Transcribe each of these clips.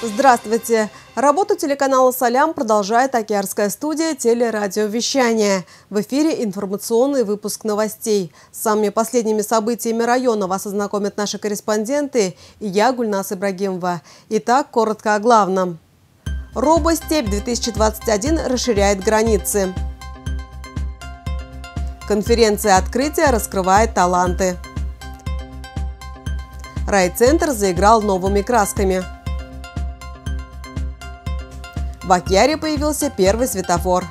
Здравствуйте! Работу телеканала «Салям» продолжает Океарская студия телерадиовещания. В эфире информационный выпуск новостей. С самыми последними событиями района вас ознакомят наши корреспонденты и я, Гульнас Ибрагимова. Итак, коротко о главном. Робостепь-2021 расширяет границы. Конференция открытия раскрывает таланты. Райцентр заиграл новыми красками. В Океаре появился первый светофор.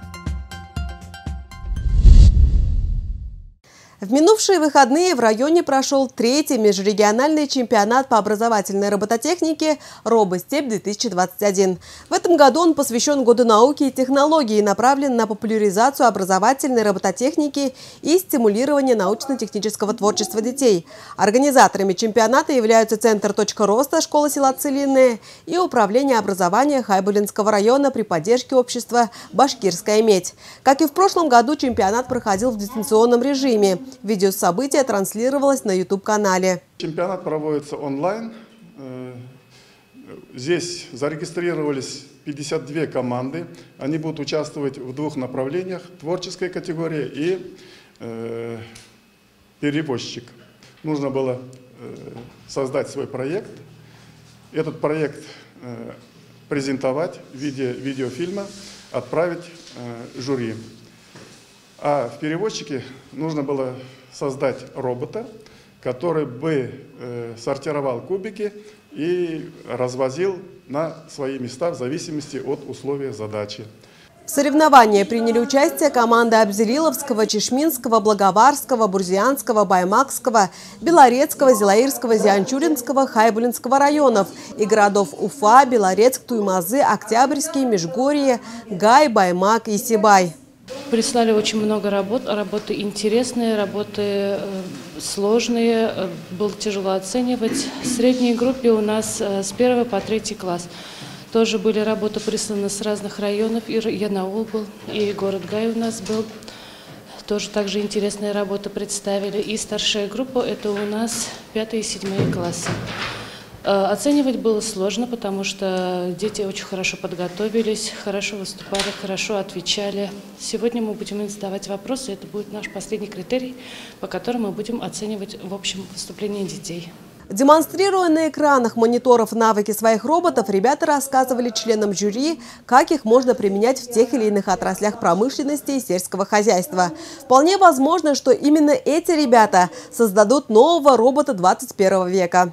В минувшие выходные в районе прошел третий межрегиональный чемпионат по образовательной робототехнике «Робостепь-2021». В этом году он посвящен Году науки и технологий и направлен на популяризацию образовательной робототехники и стимулирование научно-технического творчества детей. Организаторами чемпионата являются Центр «Точка роста» школы села Целинное и Управление образования Хайбулинского района при поддержке общества «Башкирская медь». Как и в прошлом году, чемпионат проходил в дистанционном режиме. Видео события транслировалось на YouTube-канале. Чемпионат проводится онлайн. Здесь зарегистрировались 52 команды. Они будут участвовать в двух направлениях – творческой категории и перевозчик. Нужно было создать свой проект. Этот проект презентовать в виде видеофильма, отправить жюри. А в перевозчике нужно было создать робота, который бы сортировал кубики и развозил на свои места в зависимости от условий задачи. В соревновании приняли участие команды Абзелиловского, Чешминского, Благоварского, Бурзианского, Баймакского, Белорецкого, Зилаирского, Зианчуринского, Хайбулинского районов и городов Уфа, Белорецк, Туймазы, Октябрьский, Межгорье, Гай, Баймак и Сибай. Прислали очень много работ, работы интересные, работы сложные, было тяжело оценивать. В средней группе у нас с 1 по 3 класс. Тоже были работы присланы с разных районов, и Янаул был, и город Гай у нас был. Тоже также интересные работы представили. И старшая группа – это у нас 5 и 7 классы. Оценивать было сложно, потому что дети очень хорошо подготовились, хорошо выступали, хорошо отвечали. Сегодня мы будем задавать вопросы, это будет наш последний критерий, по которому мы будем оценивать в общем выступление детей. Демонстрируя на экранах мониторов навыки своих роботов, ребята рассказывали членам жюри, как их можно применять в тех или иных отраслях промышленности и сельского хозяйства. Вполне возможно, что именно эти ребята создадут нового робота 21 века.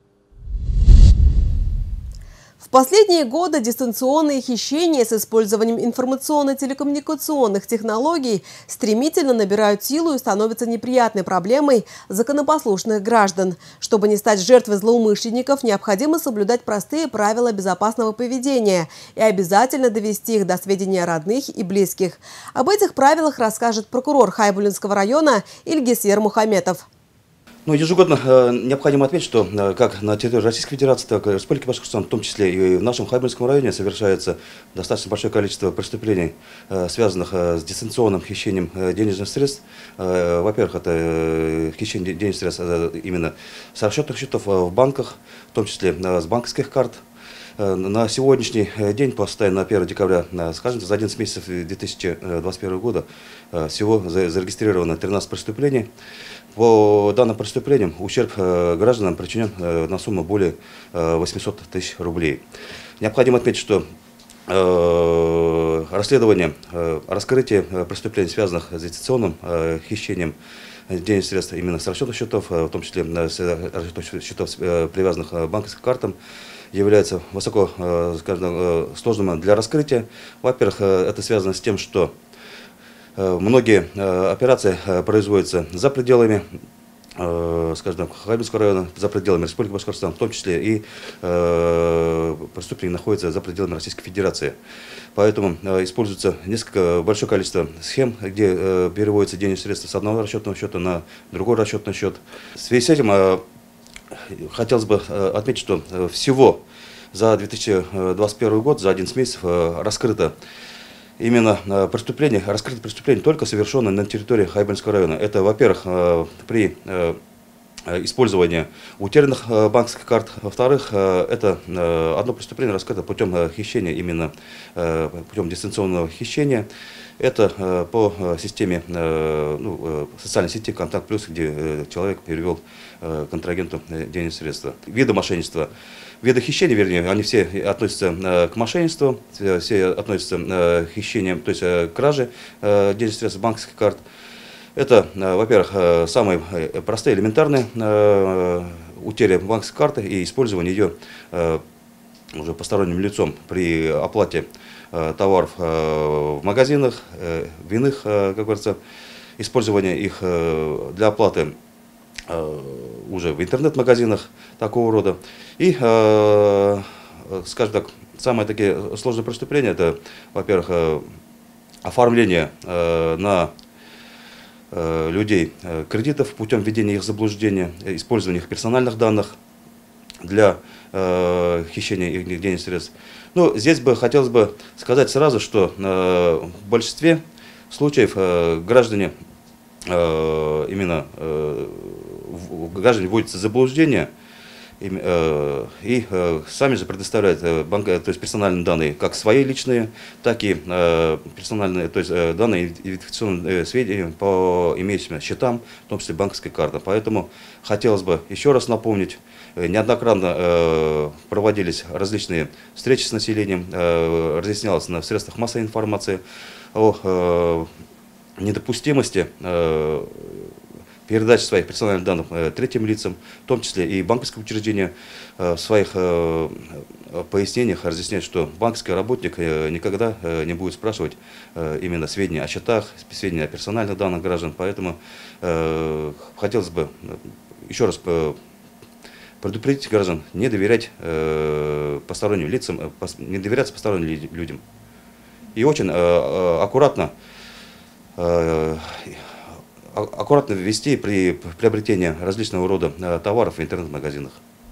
В последние годы дистанционные хищения с использованием информационно-телекоммуникационных технологий стремительно набирают силу и становятся неприятной проблемой законопослушных граждан. Чтобы не стать жертвой злоумышленников, необходимо соблюдать простые правила безопасного поведения и обязательно довести их до сведения родных и близких. Об этих правилах расскажет прокурор Хайбулинского района Ильгисер Мухаметов. Ежегодно необходимо отметить, что как на территории Российской Федерации, так и Республики Башкортостан, в том числе и в нашем Хайбулинском районе, совершается достаточно большое количество преступлений, связанных с дистанционным хищением денежных средств. Во-первых, это хищение денежных средств именно с расчетных счетов в банках, в том числе с банковских карт. На сегодняшний день, по состоянию на 1 декабря, скажем, за 11 месяцев 2021 года всего зарегистрировано 13 преступлений. По данным преступлениям ущерб гражданам причинен на сумму более 800 тысяч рублей. Необходимо отметить, что расследование, раскрытие преступлений, связанных с дистанционным хищением денежных средств именно с расчетных счетов, в том числе с расчетных счетов, привязанных к банковским картам, является высоко, скажем, сложным для раскрытия. Во-первых, это связано с тем, что многие операции производятся за пределами, скажем, Хайбулинского района, за пределами Республики Башкортостан, в том числе и преступления находятся за пределами Российской Федерации. Поэтому используется большое количество схем, где переводятся денежные средства с одного расчетного счета на другой расчетный счет. В связи с этим хотелось бы отметить, что всего за 2021 год, за 11 месяцев раскрыто именно раскрыто преступление только совершенное на территории Хайбулинского района. Это, во-первых, при использование утерянных банковских карт. Во-вторых, это одно преступление раскрыто путем хищения, именно путем дистанционного хищения. Это по системе социальной сети «Контакт Плюс», где человек перевел контрагенту денежные средства. Виды мошенничества, виды хищения, вернее, они все относятся к мошенничеству, все относятся к хищениям, то есть к краже денежных средств банковских карт. Это, во-первых, самые простые, элементарные утеря банковской карты и использование ее уже посторонним лицом при оплате товаров в магазинах, в иных, как говорится, использование их для оплаты уже в интернет-магазинах такого рода. И, скажем так, самые такие сложные преступления, это, во-первых, оформление на людей кредитов путем введения их в заблуждение, использования их персональных данных для хищения их денежных средств. Ну, здесь бы хотелось бы сказать сразу, что в большинстве случаев граждане вводятся в заблуждение и сами же предоставляют то есть персональные данные, как свои личные, так и персональные, то есть данные идентификационные сведения по имеющимся счетам, в том числе банковской карты. Поэтому хотелось бы еще раз напомнить, неоднократно проводились различные встречи с населением, разъяснялось на средствах массовой информации о недопустимости передачи своих персональных данных третьим лицам, в том числе и банковское учреждение в своих пояснениях разъясняет, что банковский работник никогда не будет спрашивать именно сведения о счетах, сведения о персональных данных граждан. Поэтому хотелось бы еще раз предупредить граждан не доверять посторонним лицам, не доверяться посторонним людям. И очень аккуратно ввести при приобретении различного рода товаров в интернет-магазинах.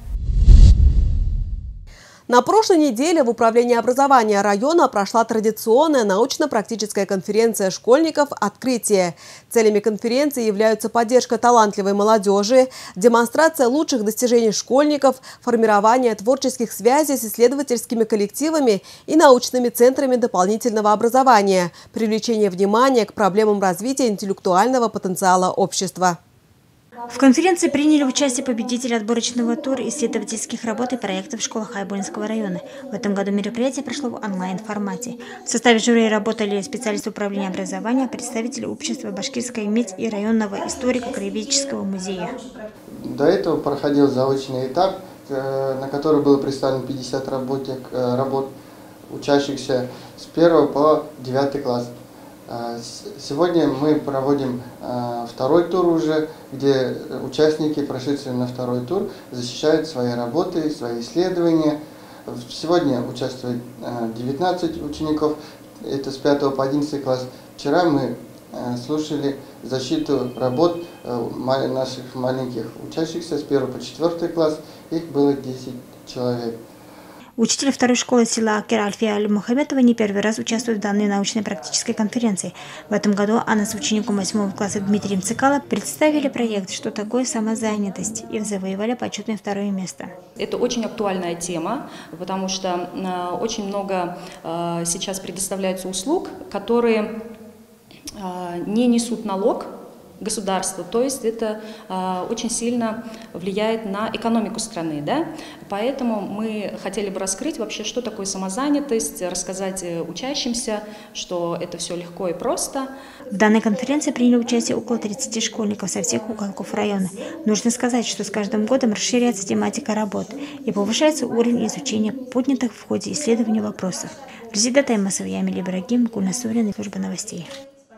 На прошлой неделе в Управлении образования района прошла традиционная научно-практическая конференция школьников «Открытие». Целями конференции являются поддержка талантливой молодежи, демонстрация лучших достижений школьников, формирование творческих связей с исследовательскими коллективами и научными центрами дополнительного образования, привлечение внимания к проблемам развития интеллектуального потенциала общества. В конференции приняли участие победители отборочного тура исследовательских работ и проектов в школах Хайбулинского района. В этом году мероприятие прошло в онлайн-формате. В составе жюри работали специалисты управления образования, представители общества «Башкирская медь» и районного историко-краеведческого музея. До этого проходил заочный этап, на который было представлено 50 работ учащихся с 1 по 9 класс. Сегодня мы проводим второй тур уже, где участники, прошедшие на второй тур, защищают свои работы, свои исследования. Сегодня участвует 19 учеников, это с 5 по 11 класс. Вчера мы слушали защиту работ наших маленьких учащихся с 1 по 4 класс, их было 10 человек. Учитель второй школы села Акер Альфия Аль-Мухаметова не первый раз участвует в данной научно-практической конференции. В этом году она с учеником 8 класса Дмитрием Цикало представили проект «Что такое самозанятость» и завоевали почетное второе место. Это очень актуальная тема, потому что очень много сейчас предоставляется услуг, которые не несут налог государству, то есть это очень сильно влияет на экономику страны, да? Поэтому мы хотели бы раскрыть вообще, что такое самозанятость, рассказать учащимся, что это все легко и просто. В данной конференции приняли участие около 30 школьников со всех уголков района. Нужно сказать, что с каждым годом расширяется тематика работ и повышается уровень изучения поднятых в ходе исследования вопросов. Резида Таймасова, Ямиль Ибрагим, Гульнасурин, служба новостей.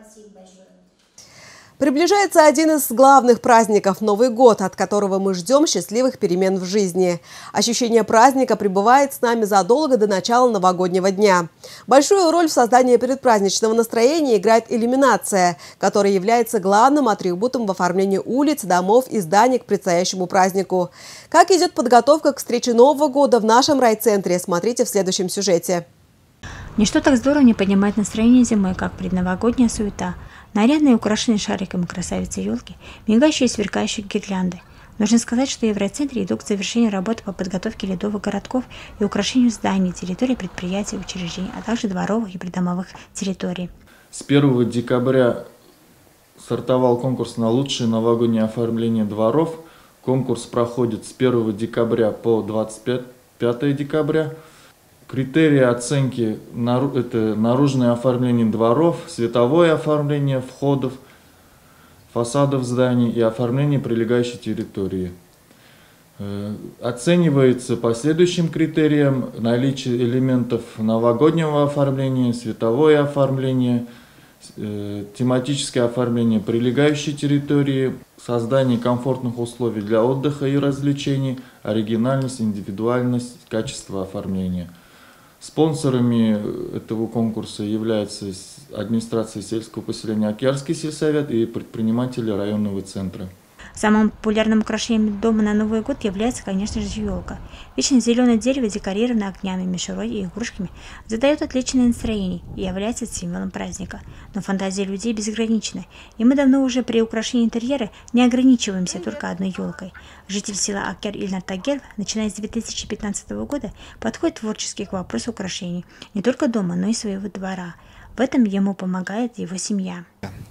Приближается один из главных праздников – Новый год, от которого мы ждем счастливых перемен в жизни. Ощущение праздника пребывает с нами задолго до начала новогоднего дня. Большую роль в создании предпраздничного настроения играет иллюминация, которая является главным атрибутом в оформлении улиц, домов и зданий к предстоящему празднику. Как идет подготовка к встрече Нового года в нашем райцентре, смотрите в следующем сюжете. Ничто так здорово не поднимает настроение зимой, как предновогодняя суета. Нарядные, украшенные шариками красавицы елки, мигающие и сверкающие гирлянды. Нужно сказать, что в Евроцентре идут к завершению работы по подготовке ледовых городков и украшению зданий, территорий предприятий, учреждений, а также дворовых и придомовых территорий. С 1 декабря стартовал конкурс на лучшее новогоднее оформление дворов. Конкурс проходит с 1 декабря по 25 декабря. Критерии оценки – это наружное оформление дворов, световое оформление входов, фасадов зданий и оформление прилегающей территории. Оценивается по следующим критериям: наличие элементов новогоднего оформления, световое оформление, тематическое оформление прилегающей территории, создание комфортных условий для отдыха и развлечений, оригинальность, индивидуальность, качество оформления. Спонсорами этого конкурса являются администрация сельского поселения Окиарский сельсовет и предприниматели районного центра. Самым популярным украшением дома на Новый год является, конечно же, елка. Вечно зеленое дерево, декорированное огнями, мишурой и игрушками, задает отличное настроение и является символом праздника. Но фантазия людей безгранична, и мы давно уже при украшении интерьера не ограничиваемся только одной елкой. Житель села Акер Ильнар Тагеров, начиная с 2015 года, подходит творчески к вопросу украшений не только дома, но и своего двора. В этом ему помогает его семья.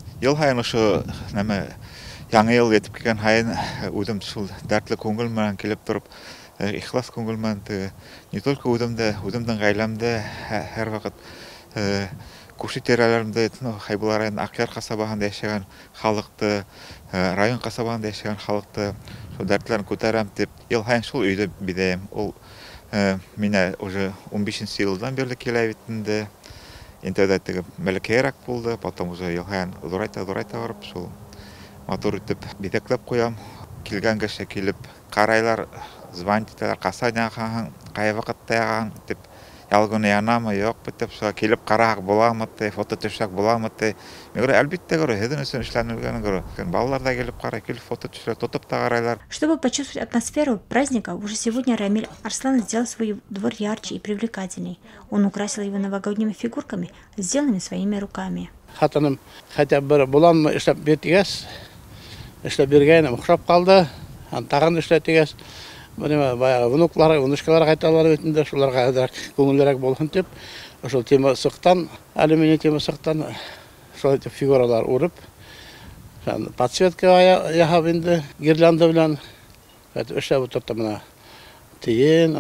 Яңа ел етіп келген хайын удым шул дәртлі көңіл менен келіп тұрып, ихлас көңіл менен не только удымдың ғайламды әр вақыт күші терәлерімді Хайбулар районының Акяр қасабағында яшаған халықты, район қасабағында яшаған халықты дәртлерін көтерем деп, ел хайын шул үйді бидейім. Ол мені уже 15 жылдан берлі келәйбетінде, интернеттегі мәлікерак болды, потом уже ел хайын дұрайта барып шул мотор үтіп, бетеклеп қоям, келген кеше келіп, қарайлар, звонтиталар, қасаняған, қай вақытта яған, деп, ялгыны янамы, жоқ, бітіп, келіп қарақ боламыды, фото түшек боламыды. Мен көрі, әлбетте көрі, едін өсін ішләнілгенін көрі. Балалар да келіп қарай, келіп фото түшек, тотып та қарайлар. Чтобы почувствовать атмосферу праздника, уже сегодня Рамиль Арслан сделал свой двор ярче и привлекательней. Он украсил его новогодними фигурками, сделанными своими руками. Хатаным, хотя бы болан ишләп бетігес, İşte bir gayne muhşap kaldı, tağın işlettiğiz. Bayağı внучкалар кайталар өтінде, шуларға әдірек көңілдерек болсын деп, шул тема сықтан, алюминий тема сықтан, шул фигуралар ұрып, подсветка яхап енді, гирлянда білен, үші бұтыртты мұна тиен,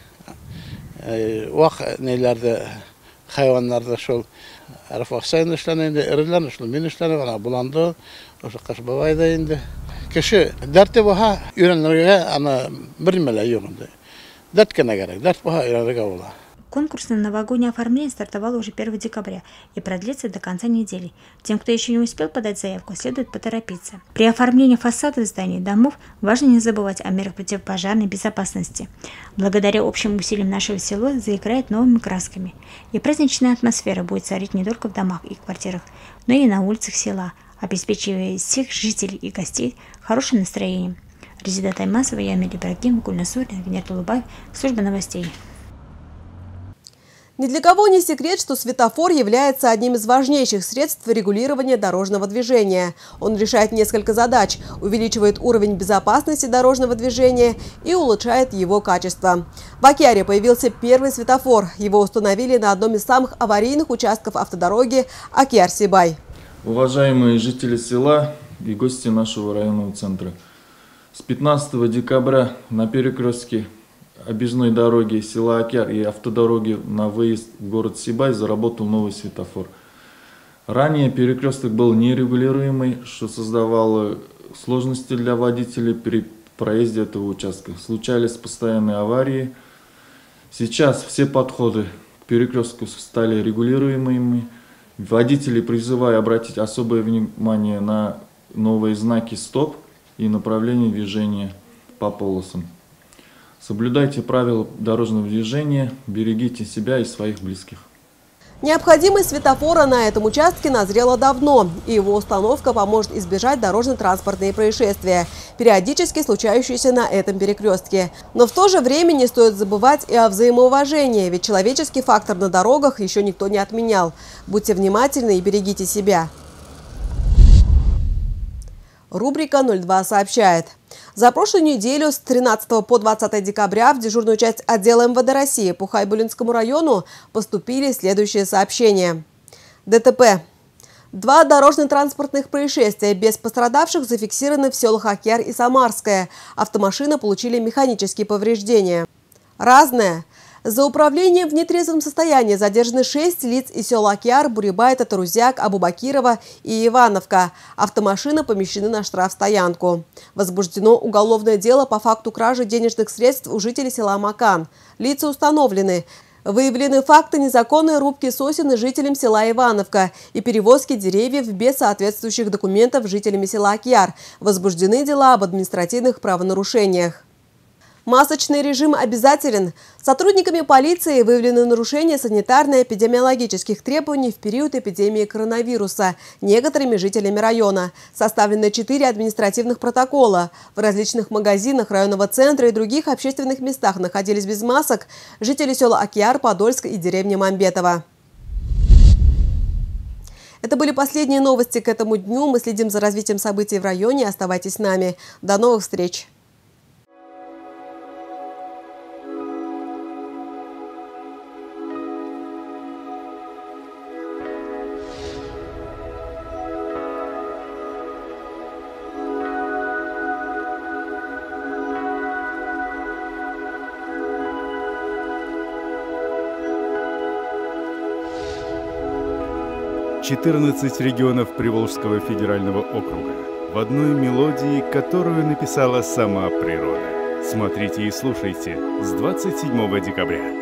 уақ нейлерді, хайванларды шул Арфақсайын ішләні енді, ірілер, шул мен ішләні, бұланды, Қаш бабайда енді. Кіші дәрті бұға үйренлерге бірмелі еуғынды. Дәрткені керек, дәрт бұға үйренлерге ола. Конкурс на новогоднее оформление стартовал уже 1 декабря и продлится до конца недели. Тем, кто еще не успел подать заявку, следует поторопиться. При оформлении фасадов зданий и домов важно не забывать о мерах противопожарной безопасности. Благодаря общим усилиям нашего села заиграет новыми красками. И праздничная атмосфера будет царить не только в домах и квартирах, но и на улицах села, обеспечивая всех жителей и гостей хорошим настроением. Резида Таймасова, Ямиль Ибрагим, Гульнасурин, Венер Тулубаев, служба новостей. Ни для кого не секрет, что светофор является одним из важнейших средств регулирования дорожного движения. Он решает несколько задач, увеличивает уровень безопасности дорожного движения и улучшает его качество. В Акяре появился первый светофор. Его установили на одном из самых аварийных участков автодороги Акяр-Сибай. Уважаемые жители села и гости нашего районного центра, с 15 декабря на перекрестке объездной дороги села Акяр и автодороги на выезд в город Сибай заработал новый светофор. Ранее перекресток был нерегулируемый, что создавало сложности для водителей при проезде этого участка. Случались постоянные аварии. Сейчас все подходы к перекрестку стали регулируемыми. Водителей призываю обратить особое внимание на новые знаки «Стоп» и направление движения по полосам. Соблюдайте правила дорожного движения, берегите себя и своих близких. Необходимость светофора на этом участке назрела давно, и его установка поможет избежать дорожно-транспортные происшествия, периодически случающиеся на этом перекрестке. Но в то же время не стоит забывать и о взаимоуважении, ведь человеческий фактор на дорогах еще никто не отменял. Будьте внимательны и берегите себя. Рубрика «02» сообщает. За прошлую неделю с 13 по 20 декабря в дежурную часть отдела МВД России по Хайбулинскому району поступили следующие сообщения. ДТП. 2 дорожно-транспортных происшествия без пострадавших зафиксированы в селах Акяр и Самарское. Автомашины получили механические повреждения. Разное. За управление в нетрезвом состоянии задержаны 6 лиц из сел Акяр, Бурибай, Татарузяк, Абубакирова и Ивановка. Автомашины помещены на штрафстоянку. Возбуждено уголовное дело по факту кражи денежных средств у жителей села Макан. Лица установлены. Выявлены факты незаконной рубки сосен жителям села Ивановка и перевозки деревьев без соответствующих документов жителями села Акяр. Возбуждены дела об административных правонарушениях. Масочный режим обязателен. Сотрудниками полиции выявлены нарушения санитарно-эпидемиологических требований в период эпидемии коронавируса некоторыми жителями района. Составлены 4 административных протокола. В различных магазинах районного центра и других общественных местах находились без масок жители села Акяр, Подольск и деревни Мамбетова. Это были последние новости к этому дню. Мы следим за развитием событий в районе. Оставайтесь с нами. До новых встреч! 14 регионов Приволжского федерального округа в одной мелодии, которую написала сама природа. Смотрите и слушайте с 27 декабря.